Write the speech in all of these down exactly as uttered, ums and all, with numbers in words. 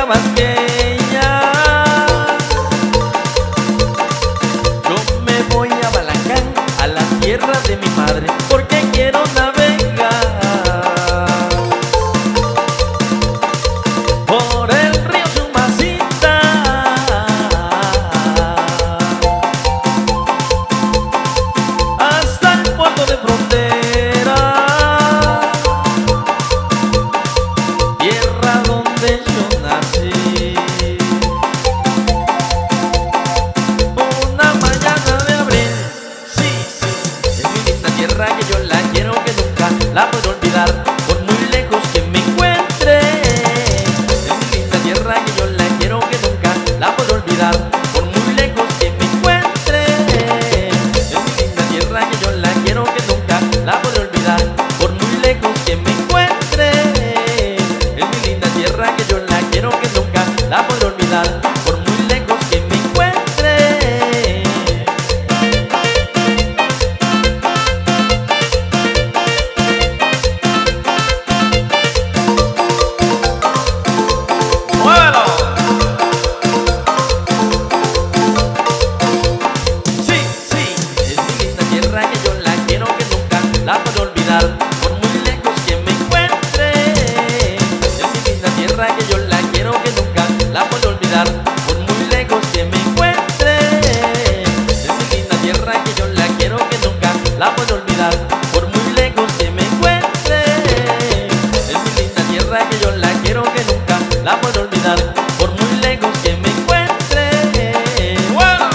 más que ella. Yo me voy a Balancán, a la tierra de mi madre, porque quiero navegar por el río Sumacita, hasta el puerto de frontera, tierra donde yo nací. Una mañana de abril, sí, sí, es mi linda tierra que yo la quiero, que nunca la puedo olvidar, por muy lejos que me encuentre. Es mi linda tierra que yo la quiero, que nunca la puedo olvidar, por muy lejos que me encuentre. Es mi linda tierra que yo la quiero, que nunca la puedo olvidar, por muy lejos que me encuentre. Es mi linda tierra que yo la quiero, que nunca la puedo olvidar, por muy lejos que me encuentre. ¡Muévelo! Sí, sí, es mi linda tierra que yo la quiero, que nunca la puedo olvidar, por muy lejos que me encuentre. Es mi linda tierra que yo la quiero, que nunca la puedo olvidar, por muy lejos que me encuentre. Es mi linda tierra que yo la quiero, que nunca la puedo olvidar, por muy lejos que me encuentre. Es mi linda tierra que yo la quiero, que nunca la puedo olvidar, por muy lejos que me encuentre. ¡Wow!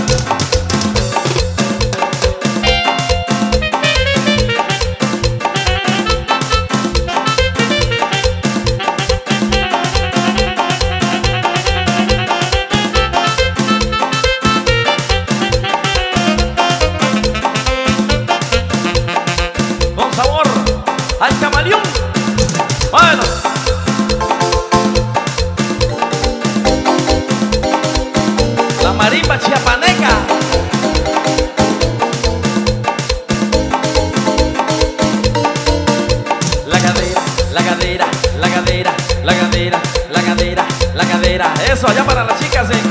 Con sabor al camaleón. Bueno, la marimba chiapaneca. La cadera, la cadera, la cadera, la cadera, la cadera, la cadera. Eso allá para las chicas, eh.